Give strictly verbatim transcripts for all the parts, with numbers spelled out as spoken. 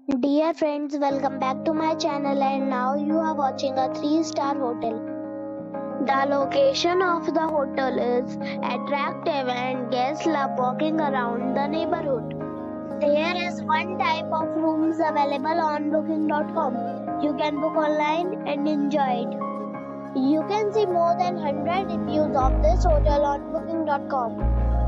Dear friends, welcome back to my channel, and now you are watching a three star hotel. The location of the hotel is attractive and guests love walking around the neighborhood. There is one type of rooms available on booking dot com. You can book online and enjoy it. You can see more than one hundred reviews of this hotel on booking dot com.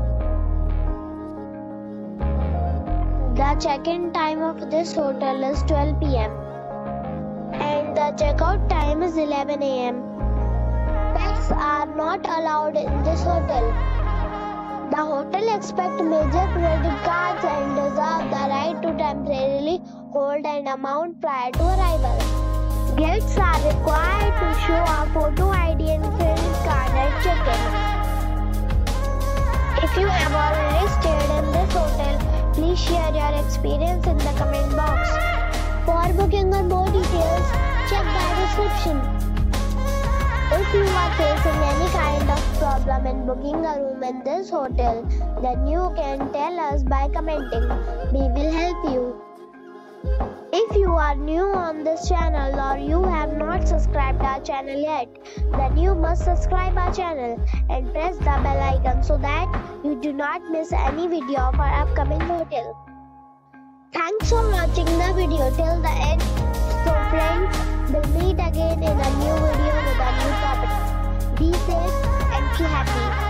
The check-in time of this hotel is twelve p m and the check-out time is eleven a m Pets are not allowed in this hotel. The hotel accepts major credit cards and reserves the right to temporarily hold an amount prior to arrival. Guests are required to show a photo I D and credit card at check-in. If you have already stayed in this hotel, please share your experience in the comment box. For booking or more details, check the description. If you are facing any kind of problem in booking a room in this hotel, then you can tell us by commenting. We will help you. If you are new on this channel or you have not subscribed our channel yet, then you must subscribe our channel and press the bell icon so that you do not miss any video of our upcoming hotel. Thanks for watching the video till the end. So friends, we'll meet again in a new video with a new property. Be safe and be happy.